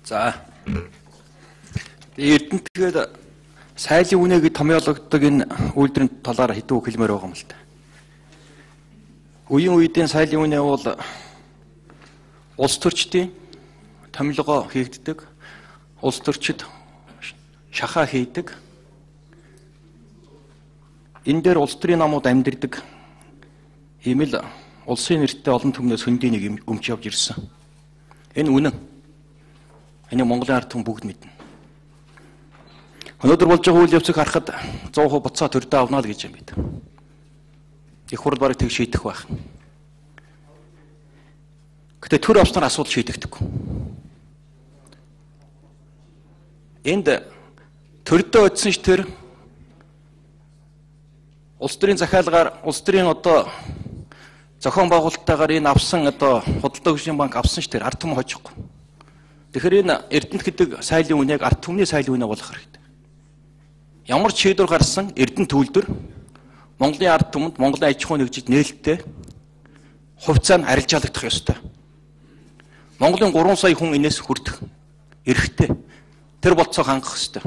За. Эрдэнэт тэгээд сайлын үнэ гэж томьёологддог энэ үйлдвэрийн талаар хэдэн үг хэлмээр байгаа юм л та. Үеийн үеийн сайлын үнэ бол улс төрчдийн томилгоо хийгддэг, улс төрчид шахаа хийдэг. Энэ дээр улс төрийн намууд амьдэрдэг. Ийм л улсын нэртэй олон түмнээс хөндийн нэг өмч явж ирсэн. Энэ үнэн. Энийг Монголын ард түмэн бүгд мэднэ. Өнөөдөр болж байгаа үйл явцыг харахад 100% буцаа төрдөө авна л гэж юм бид. Их хурд бараг тэг шийдэх байх. Гэтэ төр авснаар асуудал шийдэгдэхгүй. Энд төрдөө очсон ш тэр улс төрийн захиалгаар улс төрийн одоо зохион байгуулалттайгаар энэ авсан одоо худалдаа хөгжлийн банк авсан ш тэр ард түмэн хожихгүй. Тэгэхээр энэ Эрдэнэт гэдэг сайлын үнэийг ард түмний сайлын үнэ болгох хэрэгтэй. Ямар ч шийдвэр гарсан Эрдэнэт үйлдвэр Монголын ард түмэнд Монголын аж ахуй нэгжид нээлттэй хувьцаа нь арилжаалагдах ёстой. Монголын 3 сая хүн энэс хүрдэх эрхтэй. Тэр болцоог хангах ёстой.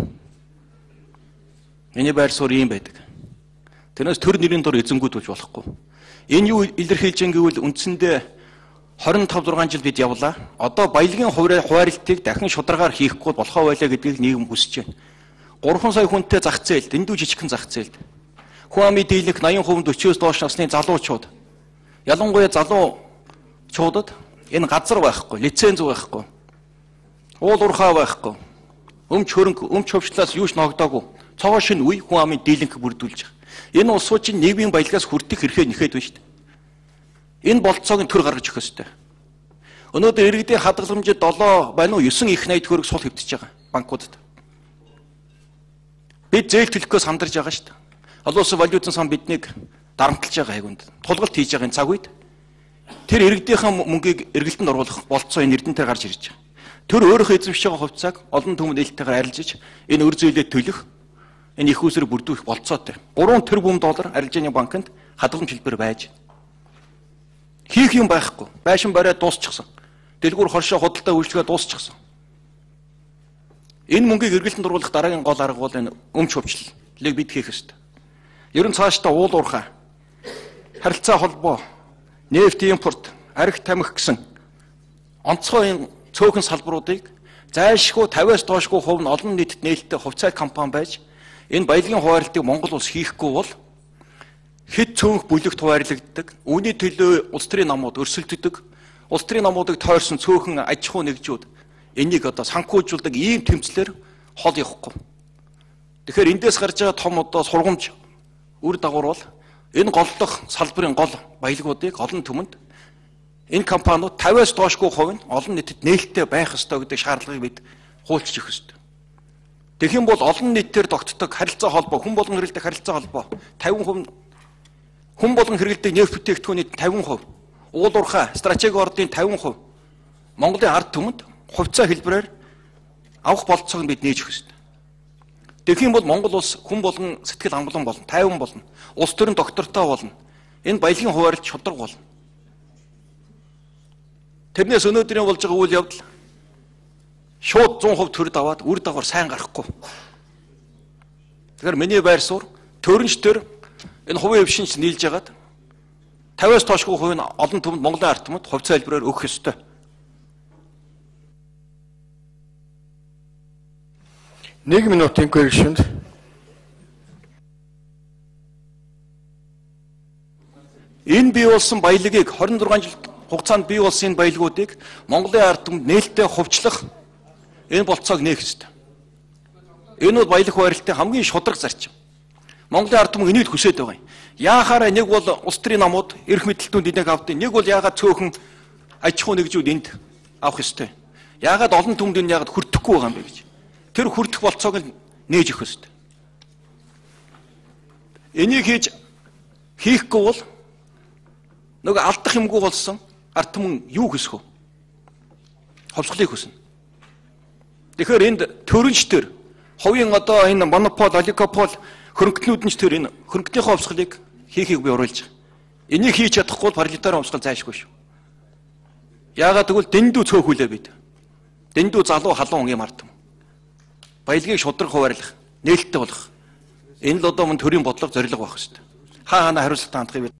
Миний байр суурь ийм байдаг. Тэрнээс төр нэрийн дор эзэнгүүдүүлж болохгүй. Энэ юу илэрхийлж ингэвэл үндсэндээ 25-6 жил бид явлаа. Одоо баялагын хуваарлтыг дахин шударгаар хийхгүй болохоо байлаа гэдгийг нийгэм хүсэж байна. 3 сая хүнтэй зах зээлд, дэндүү жижигхэн зах зээлд. Хүн амын дийлэнх 80% 40-оос доош насны залуучууд. Ялангуяа залуучуудад энэ газар байхгүй, лиценз байхгүй. Уул уурхай байхгүй. Өмч хөрөнгө, өмч хөвчлөөс юуш ногдоогүй. Цогоо шин үе хүн амын дийлэнх бүрдүүлж байгаа. Энэ улсуудын нийгмийн баялагаас хүртэх хэрхээ нэхэд байна шүү дээ. Энэ болцоог төр гаргаж өгөх ёстой. Өнөөдөр иргэдийн хадгаламжид 7 байна уу 9 их найд хөрөг сул хэвтэж байгаа банкудад. Бид зээл төлөхөөс сандарж байгаа шүү дээ. Олон улсын валютын сан биднийг дарамтлаж байгаа хайгунд. Тулгалт хийж байгаа энэ цаг үед тэр иргэдийнхээ мөнгийг эргэлтэнд оруулах болцоо энэ эрдэнтээр гарч ирж байгаа. Тэр өөрөөхөө эзэмшиж байгаа хувьцааг олон түмэн нээлттэйгээр арилжиж энэ өр зөөлөд төлөх энэ их усрыг бүрдүүлэх болцоотой. 3 тэрбум доллар арилжааны банкнд хадгаламж хэлбэр байж хийх юм байхгүй. Байшин бариад дуусчихсан. Дэлгүүр хоршоо худалдаа үйлчлэгээ дуусчихсан. Энэ мөнгийг эргэлтэнд оруулах дараагийн гол арга бол энэ өмч хөвчлөлийг бид хийх ёстой. Ерөн цаашдаа уул уурхай, харилцаа холбоо, нефт импорт, арх тамхи гэсэн онцгой энэ цөөхөн салбаруудыг зайлшгүй 50-аас доошгүй хувь нь олон нийтэд нээлттэй хувьцаа компани байж энэ баялагын хуваарлтыг Монгол улс хийхгүй бол хэд цөөнх бүлэгт хуваарлагддаг, үүний төлөө улс төрийн намууд өрсөлддөг, улс төрийн намуудыг тойрсон цөөхөн аж ахуй нэгжүүд энийг одоо санхүүжүүлдэг ийм тэмцлэр хол явахгүй. Тэгэхээр эндээс гарч байгаа том одоо сургамж үр дагавар бол энэ голдох салбарын гол баялагуудыг олон түмэнд энэ компаниуд 50-аас доошгүй хувь нь олон нийтэд нээлттэй байх ёстой гэдэг шаардлагыг бид хуульчж өгөх ёстой. Тэгэх юм бол олон нийтээр тогтдог харилцаа холбоо, хүн болгон хэрэглэдэг харилцаа холбоо 50% хүн болгон хэрэглэдэг нефт бүтээгдэхүүний 50%, уул уурхай, стратеги ордын 50%, Монголын ард түмэнд хувьцаа хэлбэрээр авах болцоог нь бид нээж өгөх ёстой. Тэгэх юм бол Монгол улс хүн болгон сэтгэл хангалуун болно, тайван болно, улс төрийн доктортой болно. Энэ баялагын хуваарлт шударга болно. Тэрнээс өнөөдрийн болж байгаа үйл явдал шууд 100% төрд аваад үр дагавар сайн гарахгүй. Тэгэхээр миний байр суурь төрөнчтөр энэ хувийн хвшинч нийлж ягаад 50-аас доошгүй хувь нь олон түмэнд Монголын ард түмэнд хувьцаа хэлбэрээр өгөх ёстой. 1 минутын коррекшнд. Энэ бий болсон баялагийг 26 жил хугацаанд бий болсон баялагуудыг Монголын ард түмэнд нээлттэй хувьчлах энэ болцоог нээх ёстой. Энэ бол баялаг хуваарлтын хамгийн шударга зарчим. Монголын ард түмэн энийг хүсэж байгаа юм. Яахаараа нэг бол улс төрийн намууд эрх мэдэлтүүд энийг авдаг. Нэг бол яагаад цөөхөн аж ахуй нэгжүүд энд авах ёстой. Яагаад олон түмэнд энэ яагаад хүртэхгүй байгаа юм бэ гэж. Тэр хүртэх болцоог нь нээж өгөх ёстой. Энийг хийхгүй бол нөгөө алдах юмгүй болсон ард түмэн юу хүсэх вэ? Ховсголыг хүснэ. Тэгэхээр энд төрөнчтөр хувийн одоо энэ монопол, олигопол хөрөнгөнүүд нь ч тэр энэ хөрөнгөний ховсголыг хийхийг би уриалж байгаа. Энийг хийж чадахгүй бол парламентаар ховсгол зайлшгүй шүү. Яагаад гэвэл дэндүү цөөхүүлээ бид. дэндүү залуу халуун юм ардам. Баялагийг шудраг хуваарлах, нээлттэй болох. Энэ л одоо мөн төрийн бодлого зорилго байх шүү дээ. Хаана хариуцлагатай хандахыг